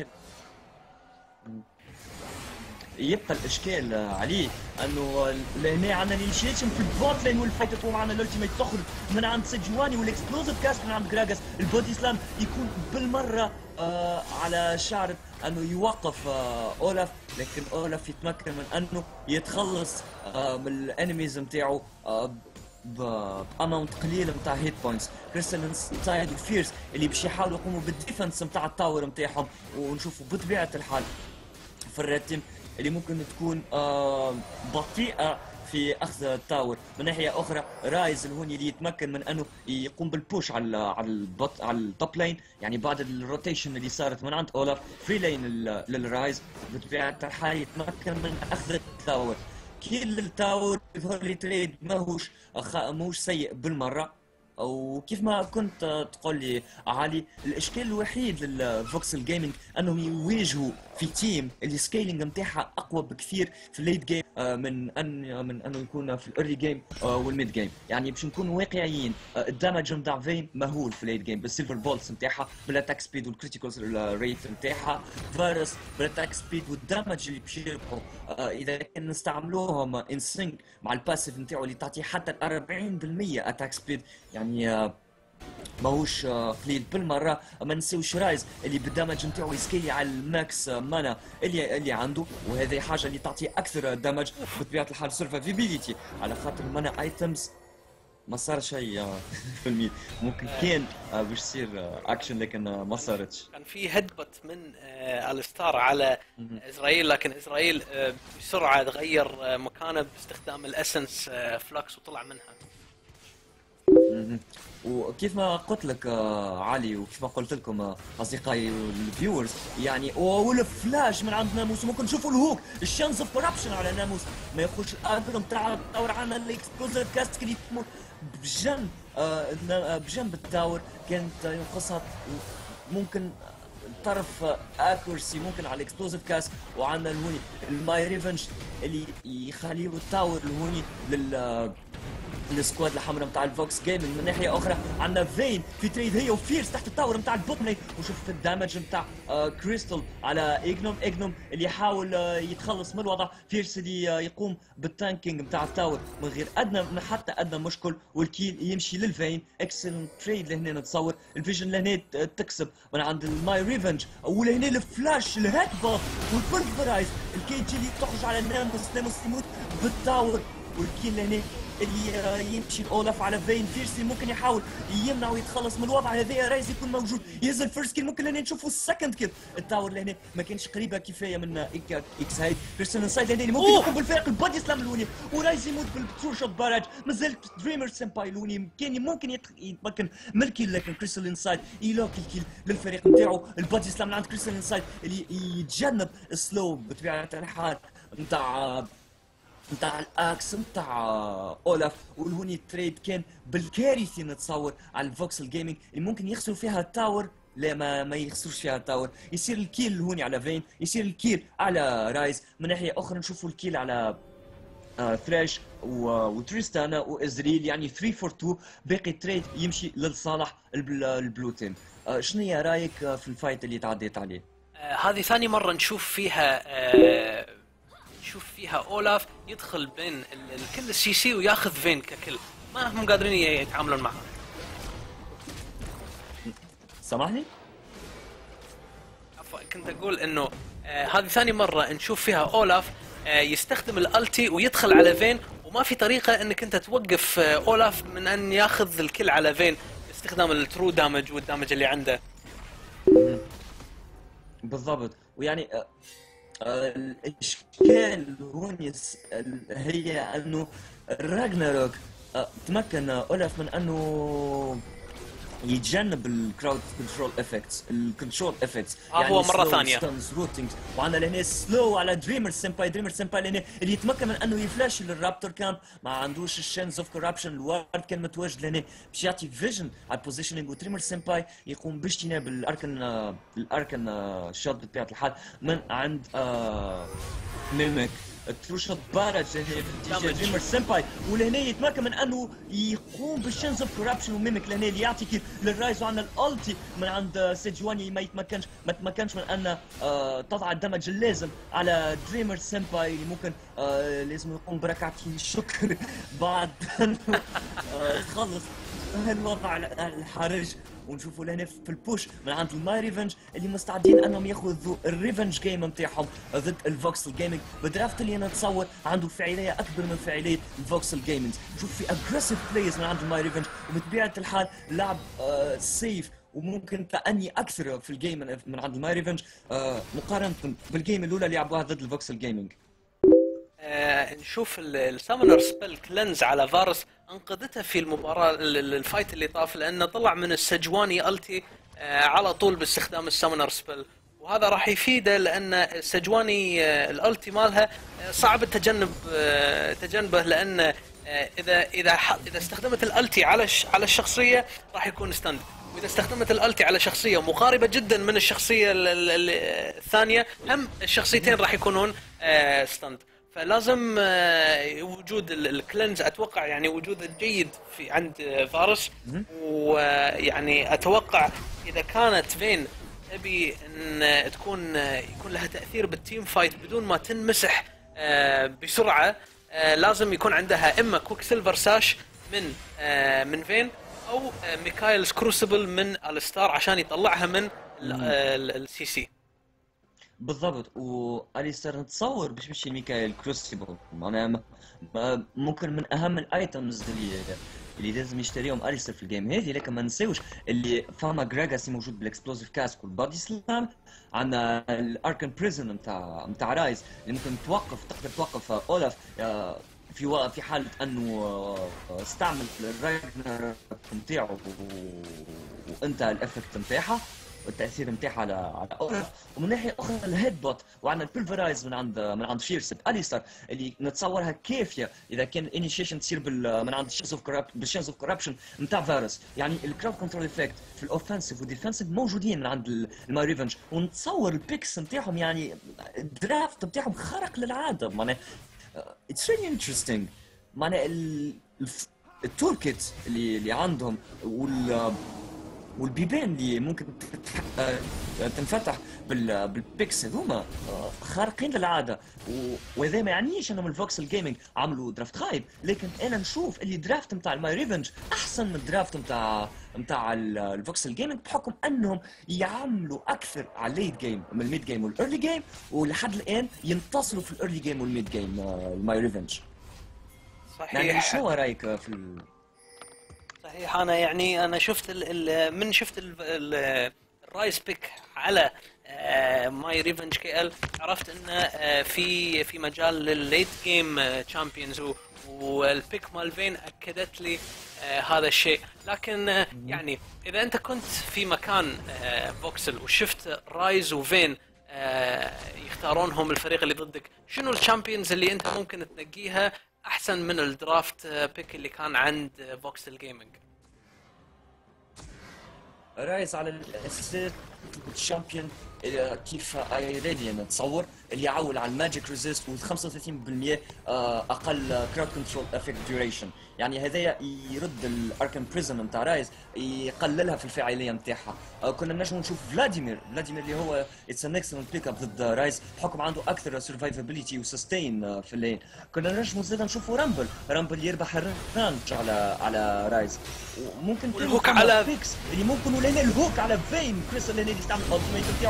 يبقى الاشكال عليه انه لهنا عندنا الانيشيشن في البوت لين والفايت تقوم عندنا الالتيميت تخرج من عند سجواني والاكسبلوزيف كاست من عند جراجاس. البودي سلام يكون بالمره آه على شعر انه يوقف آه اولاف لكن اولاف يتمكن من انه يتخلص آه من الانميز نتاعو آه باماونت قليل نتاع هيت بوينتس. كريستال انسايد وفيرس اللي باش يحاولوا يقوموا بالديفنس نتاع التاور نتاعهم. ونشوفوا بطبيعه الحال في الريد تيم اللي ممكن تكون آه بطيئه في اخذ التاور. من ناحيه اخرى رايز الهوني اللي يتمكن من انه يقوم بالبوش على على البط على التوب لين يعني بعد الروتيشن اللي صارت من عند اولاف فري لين للرايز بطبيعه الحال يتمكن من اخذ التاور. كل التاور يظهر لي تريد ماهوش ماهوش سيء بالمره. وكيف ما كنت تقول لي علي الاشكال الوحيد للفوكسل جيمنج انهم يواجهوا في تيم اللي سكيلينج نتاعها اقوى بكثير في الليت جيم من ان من انه يكون في الايرلي جيم والميد جيم. يعني باش نكونوا واقعيين الدمج نتاع فين مهول في الليت جيم بالسيلفر بولتس نتاعها بالاتاك سبيد والكريتيكال ريت نتاعها. فارس بالاتاك سبيد والدمج اللي باش يربحوا اذا كان نستعملوهم ان سينك مع الباسيف نتاعو اللي تعطي حتى أربعين بالمئة اتاك سبيد يعني ماهوش آه، قليل بالمره. ما نسيوش رايز اللي بالدمج نتاعو يسكيلي على الماكس آه، مانا اللي اللي عنده، وهذه حاجه اللي تعطيه اكثر دمج بطبيعه الحال سيرفايفيبيليتي، على خاطر المانا ايتمز ما صار شيء آه، في الميد. ممكن كان آه، باش يصير آه، اكشن لكن آه، ما صارتش. كان في هدبت من آه، الستار على اسرائيل، لكن اسرائيل آه، بسرعه تغير آه، مكانه باستخدام الاسنس آه، فلكس وطلع منها. مهم. وكيف ما قلت لك آه، علي، وكيف ما قلت لكم آه، اصدقائي الفيورز، يعني والفلاش من عند ناموس، ممكن نشوفوا الهوك الشانس اوف كوربشن على ناموس ما ياخذش الاربلم تاع التاور، عندنا الاكسبلوزيف كاست اللي تموت بجنب آه، نا- بجنب التاور، كانت ينقصها ممكن طرف اكورسي ممكن على الاكسبلوزيف كاست. وعندنا الهوني الماي ريفنج اللي يخليه التاور الهوني لل السكواد الحمراء نتاع الفوكس جيمنج. من ناحيه اخرى عندنا فين في تريد هي وفيرس تحت التاور نتاع البوت لين، وشوف الدامج نتاع آه كريستال على ايجنوم ايجنوم اللي يحاول آه يتخلص من الوضع، فيرس اللي آه يقوم بالتانكينج نتاع التاور من غير ادنى من حتى ادنى مشكل، والكيل يمشي للفين. اكسلنت تريد لهنا نتصور، الفيجن لهنا تكسب من عند الماي ريفنج، ولهنا الفلاش الهاك باف والبولفرايز الكي جي اللي تخرج على ناموس، ناموس يموت بالتاور، والكيل لهنا اللي يمشي الاولف على فين. فيرسي ممكن يحاول يمنع ويتخلص من الوضع هذا، رايز يكون موجود يهز الفيرست كيل، ممكن لهنا نشوفوا السكند كيل. التاور لهنا ما كانش قريبه كفايه من إيك اكس هايد. بيرسون انسايد لهنا ممكن يقوم بالفارق، البادي سلام لوني، ورايز يموت بالترو شوت باراج. مازال دريمر سامباي لوني كان ممكن يتمكن من الكيل، لكن كريستال انسايد يلوك الكيل للفريق نتاعو. البادي سلام عند كريستال انسايد اللي يتجنب السلو بطبيعه الحال نتاع نتاع الاكس نتاع اولف. والهوني التريد كان بالكارثي نتصور على الفوكسل جيمنج اللي ممكن يخسروا فيها التاور. لا ما ما يخسروش فيها التاور، يصير الكيل هوني على فين، يصير الكيل على رايز. من ناحيه اخرى نشوفوا الكيل على آه ثراش وتريستانا وازريل، يعني ثلاثة فور اثنين. باقي التريد يمشي للصالح البل- البلو تيم. آه شنو هي رايك آه، في الفايت اللي تعديت عليه؟ آه، هذه ثاني مرة نشوف فيها آه، نشوف فيها أولاف يدخل بين ال- الكل السي سي وياخذ فين ككل، ما هم قادرين يتعاملون معها. سامحني؟ عفوا، كنت أقول إنه آه، هذه ثاني مرة نشوف فيها أولاف آه، يستخدم الألتي ويدخل على فين، وما في طريقة إنك أنت توقف آه، أولاف من أن ياخذ الكل على فين باستخدام الترو دامج والدامج اللي عنده. بالضبط. ويعني آه، آه، الاشكال هون يس- ال- هي انه راجناروك آه، تمكن آه، اولف من انه يتجنب الكراود كنترول افكتس، الكنترول افكتس. آه، هو مرة ثانية. روتينجز. وعندنا لهنا سلو على دريمر سامباي، دريمر سامباي لهنا اللي يتمكن من انه يفلاش للرابتور كامب، ما عندوش الشانس اوف كوربشن. الوارد كان متواجد لهنا باش يعطي فيجن على البوزيشنينج، ودريمر سامباي يقوم باجتناب الاركن آه، الاركن آه، شوت بطبيعه الحال من عند آه، ميمك. الترو شوت بارج لهنا دريمر سامباي، ولهنا يتمكن من انه يقوم بالشانس اوف كوربشن. وميمك لهنا اللي يعطي كيل للرايز. وعندنا الالتي من عند سيجواني ما يتمكنش ما تمكنش من ان آه، تضع الدمج اللازم على دريمر سامباي اللي ممكن آه، لازم يقوم بركعتين الشكر بعد انه آه، تخلص الوضع الحرج. ونشوفوا لهنا في البوش من عند الماي ريفنج اللي مستعدين انهم ياخذوا الريفنج جيم نتاعهم ضد الفوكسل جيمنج بدرافت اللي انا نتصور عنده فاعليه اكبر من فاعليه الفوكسل جيمنج. نشوف في اجريسيف بلايز من عند الماي ريفنج، وبطبيعه الحال لعب آه سيف وممكن تأني اكثر في الجيم من من عند الماي ريفنج آه مقارنه بالجيم الاولى اللي لعبوها ضد الفوكسل جيمنج. آه، نشوف السامونر سبيل كلنز على فارس انقذته في المباراه ال- ال- الفايت اللي طاف، لانه طلع من السجواني التي آه، على طول باستخدام السامونر سبيل، وهذا راح يفيده لان السجواني آه، الالتي مالها آه، صعب التجنب آه، تجنبه، لان آه، اذا اذا ح- اذا استخدمت الالتي على ش- على الشخصيه راح يكون ستاند، واذا استخدمت الالتي على شخصيه مقاربه جدا من الشخصيه ال- ال- ال- الثانيه هم الشخصيتين راح يكونون آه، ستاند. فلازم آه، وجود ال- الكلنز اتوقع يعني وجوده جيد في عند آه، فارس، ويعني اتوقع اذا كانت فين تبي ان تكون آه، يكون لها تاثير بالتيم فايت بدون ما تنمسح آه، بسرعه، آه، لازم يكون عندها اما كويك سيلفر ساش من آه، من فين، او آه، ميكايلز كروسبل من الستار عشان يطلعها من السي سي. بالضبط. واليستر نتصور باش مشي ميكائيل كروسيبل معناها م- م- ممكن من اهم الايتمز اللي اللي لازم يشتريهم اليستر في الجيم هذه. لكن ما نساوش اللي فما جراجاسي موجود بالاكسبلوزيف كاسك والبادي سلام. عندنا الاركن بريزن نتاع نتاع رايز اللي ممكن توقف تقدر توقف اولف آه، في و- في حاله انه آه، استعمل الراجنر نتاعو وانت الافكت نتاعها والتاثير نتاعها على على اولف. ومن ناحيه اخرى الهيد بوت وعندنا البلفرايز من عند من عند فيرسب اليستر اللي نتصورها كافيه اذا كان الانيشيشن تصير بال من عند الشينز اوف كوربشن بالشينز اوف كوربشن نتاع فيروس. يعني الكراود كنترول افكت في الاوفنسيف والديفنسيف موجودين من عند الماي ريفنج. ونتصور البيكس نتاعهم يعني الدرافت نتاعهم خارق للعاده معناها اتس ريلي انتريستينج. معناها ال- الف- التول كيت اللي اللي عندهم وال والبيبان اللي ممكن تتح- آه، تنفتح بال- بالبيكس هذوما آه، خارقين للعاده. و- وهذا ما يعنيش انهم الفوكسل جيمنج عملوا درافت خايب، لكن انا نشوف اللي درافت نتاع الماي ريفنج احسن من الدرافت نتاع نتاع الفوكسل جيمنج بحكم انهم يعملوا اكثر على الليت جيم من الميد جيم والايرلي جيم، ولحد الان ينتصروا في الايرلي جيم والميد جيم الماي ريفنج. يعني صحيح. شنو رايك في ال... صحيح. انا يعني انا شفت ال ال من شفت ال ال الرايس بيك على ماي ريفنج كي ال، عرفت انه آه، في في مجال للليت جيم تشامبيونز، والبيك مال فين اكدت لي آه، هذا الشيء. لكن آه، يعني اذا انت كنت في مكان آه، فوكسل وشفت رايز وفين آه، يختارونهم الفريق اللي ضدك، شنو الشامبيونز اللي انت ممكن تنقيها احسن من الدرافت بيك اللي كان عند فوكسل جيمنج؟ رايز على الاساس الشامبيون كيف ايريديان نتصور اللي يعول على الماجيك ريزيست و خمسة وثلاثين بالمئة اقل كراود كنترول افكت ديوريشن. يعني هذايا يرد الاركن بريزن نتاع رايز يقللها في الفاعليه نتاعها. كنا نجم نشوف فلاديمير فلاديمير اللي هو اتس ان اكسلنت بيك اب ضد رايز بحكم عنده اكثر سرفايفابيلتي وسستين في اللين. كنا نجم زاد نشوفوا رامبل رامبل يربح الرانج على على رايز. وممكن والهوك على بيكس اللي ممكن ولا الهوك على فين كريس اللي يستعمل الالتيميت نتاعو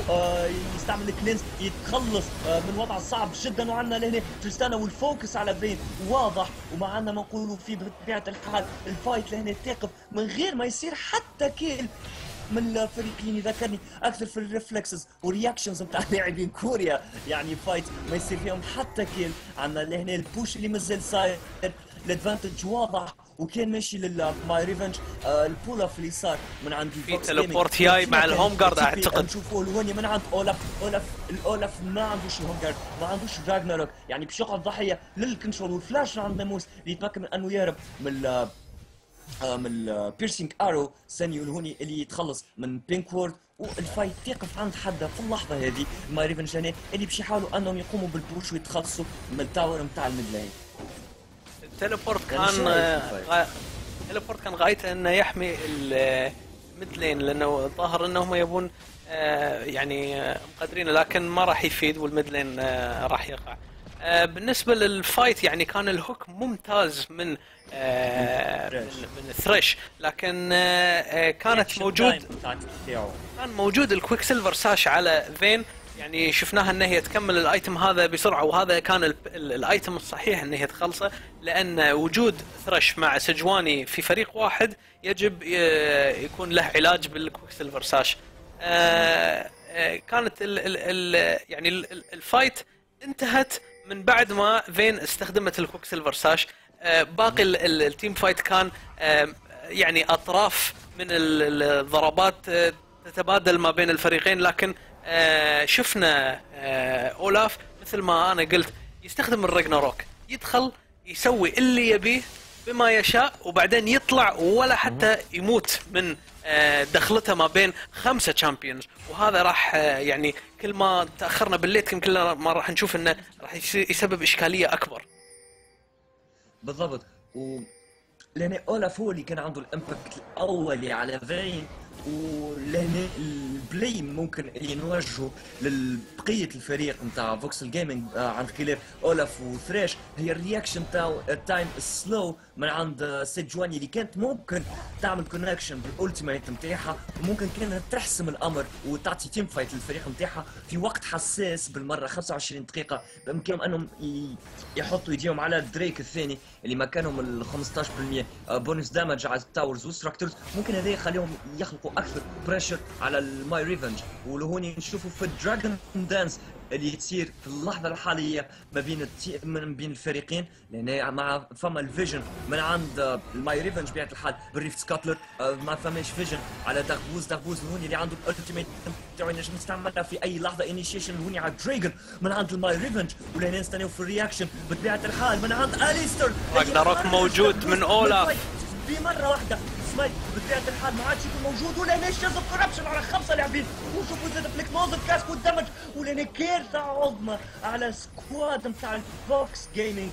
ويستعمل الكلينز يتخلص آه، من وضع صعب جدا. وعندنا لهنا تريستانا والفوكس على فين واضح. وما عندنا ما نقولوا في بطبيعه الحال الفايت لهنا تقف من غير ما يصير حتى كيل من الفريقين. يذكرني اكثر في الريفلكسز والرياكشنز نتاع لاعبين كوريا. يعني فايت ما يصير فيهم حتى كيل. عندنا لهنا البوش اللي مازال صاير الادفانتج واضح وكان ماشي للماي ريفنج. آه البول اوف اللي صار من عند في الفوكس تليبورت جاي مع الهوم جارد اعتقد. نشوفوا الوني من عند اولاف اولاف الاولاف ما عندوش الهوم جارد ما عندوش راجناروك. يعني باش يقعد ضحيه للكنترول والفلاش عند ناموس اللي يتمكن من انه يهرب من ال آه، من البيرسينج ارو سانيو الهوني اللي يتخلص من بينك وورد. والفايت تقف عند حدها في اللحظه هذه. ماي ريفنج هنا اللي باش يحاولوا انهم يقوموا بالبوش ويتخلصوا من التاور نتاع الميد لين. التليبورت يعني شو كان رأيك في الفايت؟ غا- التليبورت كان غايته انه يحمي الميد لين، لانه الظاهر انهم يبون آه، يعني آه، مقدرينه، لكن ما راح يفيد والميد لين آه، راح يقع. آه، بالنسبه للفايت يعني كان الهوك ممتاز من آه، من من من ثريش، لكن آه، آه، كانت موجود كان موجود الكويك سيلفر ساش على فين. يعني شفناها ان هي تكمل الايتم هذا بسرعه، وهذا كان ال- ال- الايتم الصحيح ان هي تخلصه، لان وجود ثرش مع سجواني في فريق واحد يجب ي- يكون له علاج بالكويك سيلفر ساش. آه، آه، كانت ال ال ال يعني ال- ال- الفايت انتهت من بعد ما فين استخدمت الكويك سيلفر ساش. آه، باقي ال- ال- التيم فايت كان آه، يعني اطراف من ال- ال- الضربات آه، تتبادل ما بين الفريقين، لكن آه شفنا آه اولاف مثل ما انا قلت يستخدم الرجناروك، يدخل يسوي اللي يبيه بما يشاء وبعدين يطلع ولا حتى يموت من آه دخلته ما بين خمسه تشامبيونز. وهذا راح آه يعني كل ما تاخرنا بالليت كل ما راح نشوف انه راح يس- يسبب اشكاليه اكبر. بالضبط. و لان اولاف هو اللي كان عنده الامباكت الاولي على فين ولهنا البلاي ممكن اللي نوجهه لبقيه الفريق نتاع فوكسل جيمنج عند خلاف اولف وثريش هي الرياكشن تاع التايم سلو من عند سيجواني اللي كانت ممكن تعمل كونكشن بالالتيميت نتاعها وممكن كانت تحسم الامر وتعطي تيم فايت للفريق نتاعها في وقت حساس بالمره خمسة وعشرين دقيقه بامكانهم انهم يحطوا يديهم على دريك الثاني اللي مكانهم ال خمسطاش بالمية بونus دامج على التاورز والستراكتورز ممكن هذا يخليهم يخلقوا اكثر بريشر على الماي ريفنج ولهوني نشوفوا في الدراجون دانس اللي تصير في اللحظه الحاليه ما بين التي... من بين الفريقين لان مع فما الفيجن من عند الماي ريفنج بطبيعه الحال بالريفت سكاتلر ما فماش فيجن على داغبوز داغبوز هوني اللي عنده الالتيميت تاعو ينجم يستعملها في اي لحظه انيشيشن هوني على دراجون من عند الماي ريفنج ولهنا نستناو في الرياكشن بطبيعه الحال من عند اليستر راجناروك موجود من اولاف بمره واحده سمايت بطبيعه الحال ما عادش يكون موجود ولا ناش جذب كوربشن على خمسه لاعبين وشوفوا زاد فليك نوزل كاسك والدمج ولا كارثه عظمى على سكواد نتاع الفوكس جيمنج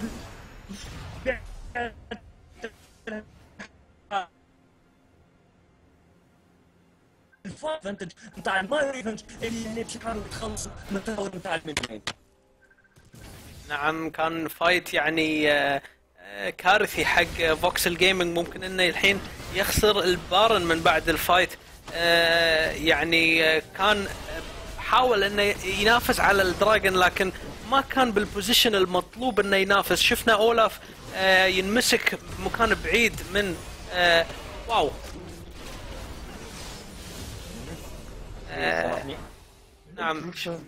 الفانتج نتاع الماي ريفنج اللي هنا باش يحاولوا يتخلصوا من التطور نتاع الميدلين. نعم كان فايت يعني آه كارثي حق فوكسل جيمنج ممكن انه الحين يخسر البارن من بعد الفايت آه يعني كان حاول انه ينافس على الدراجون لكن ما كان بالبوزيشن المطلوب انه ينافس شفنا اولاف آه ينمسك مكان بعيد من آه واو آه نعم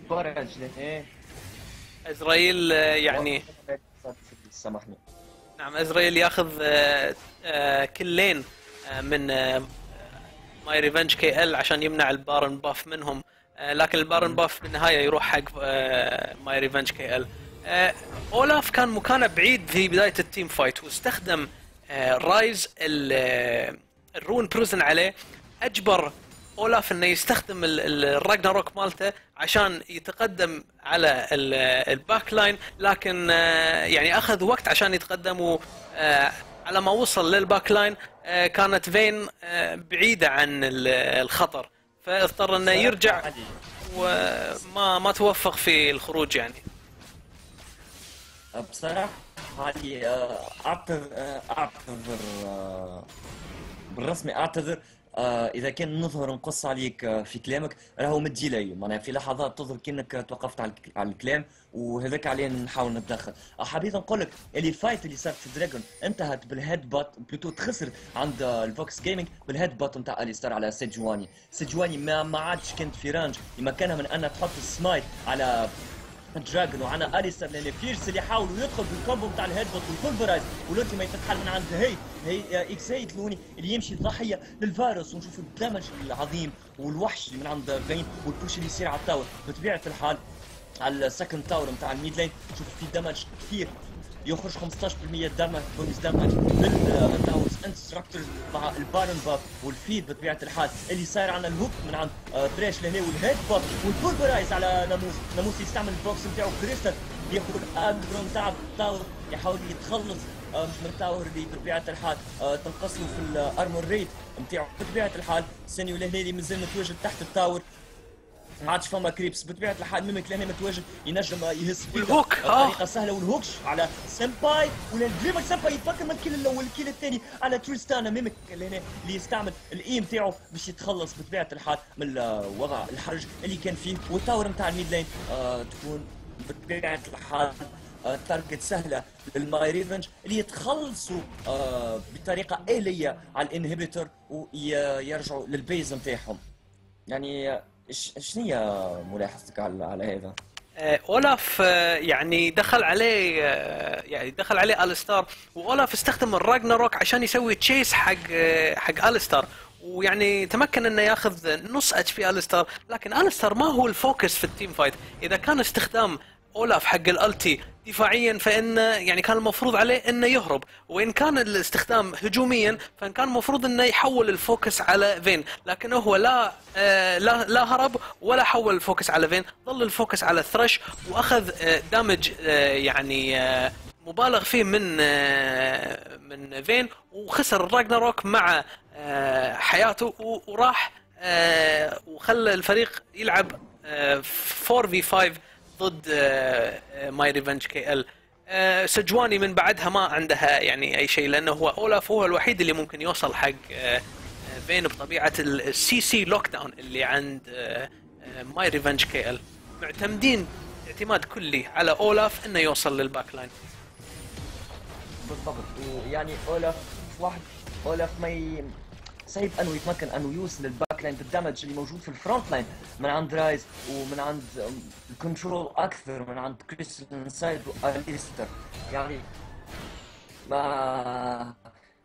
ازرائيل آه يعني سامحني نعم ازرائيل ياخذ آه آه كلين آه من آه ماي ريفنج كي ال عشان يمنع البارن باف منهم آه لكن البارن باف بالنهايه يروح حق آه ماي ريفنج كي ال آه اولاف كان مكانه بعيد في بدايه التيم فايت واستخدم آه رايز الرون بروزن عليه اجبر اولاف انه يستخدم الراجناروك مالته عشان يتقدم على الباك لاين لكن يعني اخذ وقت عشان يتقدم وعلى ما وصل للباك لاين كانت فين بعيده عن الخطر فاضطر انه يرجع وما ما توفق في الخروج يعني. بصراحه هذه اعتذر اعتذر بالرسمي اعتذر آه اذا كان نظهر نقص عليك آه في كلامك راهو مديلي معناها في لحظات تظهر كانك توقفت على على الكلام وهذاك علينا نحاول نتدخل. آه حبيت نقول لك اللي الفايت اللي صارت في دراجون انتهت بالهيد بات بلوتو تخسر عند آه الفوكس جيمنج بالهيد بات نتاع اليستر على سيجواني. سيجواني ما ما عادش كانت في رانج مكانها من ان تحط السمايت على دراجون وعنا اليستر لان فيرس اللي يحاولوا يدخل بالكومبو نتاع الهيد بوت والبولفرايز والالتيميت تتحل من عند هي هي اكس اي لوني اللي يمشي ضحيه للفيروس ونشوف الدمج العظيم والوحش اللي من عند فين والبوش اللي يصير على التاور بطبيعه الحال على السكند تاور نتاع الميد لين شوف في دمج كثير يخرج خمسطاش بالمية دمج بونس دمج بالتاورز انستراكتورز مع البارن باف والفيد بطبيعه الحال اللي صاير عندنا الهوك من عند تريش لهنا والهيد باف والبولفرايز على ناموس ناموس يستعمل البوكس نتاعو كريستال ياخذ الاجرو نتاع التاور يحاول يتخلص من التاور اللي بطبيعه الحال تنقص له في الارمور ريت نتاعو بطبيعه الحال سينيو الهلالي مازال متواجد تحت التاور ما عادش فما كريبس بطبيعه الحال ميمك لهنا متواجد ينجم يهز والهوك بطريقه سهله والهوكش على سامباي ولا دريمر سامباي يتفكر من الكيل الاول الكيل الثاني على تريستانا ميمك لهنا اللي يستعمل الاي نتاعو باش يتخلص بطبيعه الحال من الوضع الحرج اللي كان فيه والتاور نتاع الميد لين آه تكون بطبيعه الحال آه تارجت سهله للماي ريفنج اللي يتخلصوا آه بطريقه آلية على الانهبيتور ويرجعوا للبيز نتاعهم. يعني شنو هي ملاحظتك على على هذا؟ اولاف يعني دخل عليه يعني دخل عليه الستار واولاف استخدم الراجناروك عشان يسوي تشيس حق حق الستار ويعني تمكن انه ياخذ نص اتش بي الستار لكن الستار ما هو الفوكس في التيم فايت. اذا كان استخدام اولاف حق الالتي دفاعيا فإن يعني كان المفروض عليه انه يهرب وان كان الاستخدام هجوميا فان كان المفروض انه يحول الفوكس على فين لكن هو لا آه لا لا هرب ولا حول الفوكس على فين ظل الفوكس على ثرش واخذ آه دامج آه يعني آه مبالغ فيه من آه، من فين، وخسر الراجناروك مع آه، حياته، و- وراح آه، وخلى الفريق يلعب آه، فور في فايف ضد ماي ريفنج كي ال. سجواني من بعدها ما عندها يعني اي شيء، لانه هو اولاف هو الوحيد اللي ممكن يوصل حق آه، آه، فين بطبيعه السي سي لوك داون اللي عند ماي ريفنج كي ال. معتمدين اعتماد كلي على اولاف انه يوصل للباك لاين. بالضبط. ويعني اولاف واحد، اولاف ما ي... صعب انه يتمكن انه يوصل الباك لاين بالدمج اللي موجود في الفرونت لاين من عند رايز، ومن عند الكنترول اكثر من عند كريستال سايد واليستر. يعني ما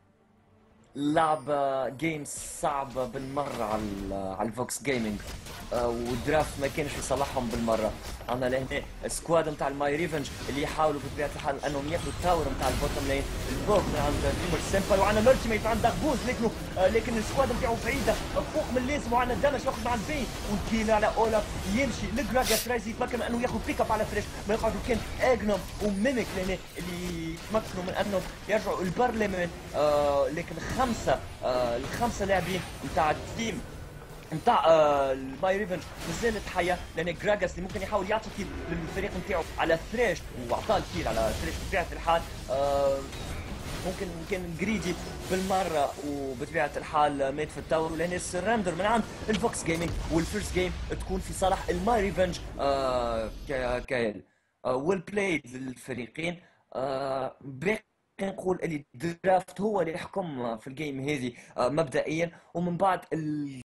لعبة جيم صعبة بالمرة على على الفوكس جيمنج. آه، والدرافت ما كانش في صالحهم بالمرة. عندنا لهنا السكواد نتاع الماي ريفنج اللي يحاولوا بطبيعة الحال انهم ياخذوا التاور نتاع البوتوم لين، البوك من عند فيمر سيمبل، وعندنا الالتيميت عند داغبوز، لكنه آه لكن السكواد نتاعو بعيدة فوق من اللازم، وعندنا الدمج ياخذ مع البين، والكيل على اولاف يمشي لجراجاس رايز يتمكن انه ياخذ بيك اب على فريش، ما يقعدوا كان اجنوم وميميك لهنا اللي يتمكنوا من انهم يرجعوا البرلمان. آه لكن خمسة آه الخمسة لاعبين نتاع التيم نتاع آه الماي ريفنج مازالت حيه، لان جراجاس اللي ممكن يحاول يعطي كيل للفريق نتاعو على ثريش، واعطاه الكيل على ثريش بطبيعه الحال. آه ممكن كان جريدي بالمره، وبطبيعه الحال مات في التاور، لان السرندر من عند الفوكس جيمنج، والفيرست جيم تكون في صالح الماي ريفنج آه كايل. آه ويل بلايد للفريقين. آه باقي نقول اللي الدرافت هو اللي يحكم في الجيم هذه آه مبدئيا، ومن بعد ال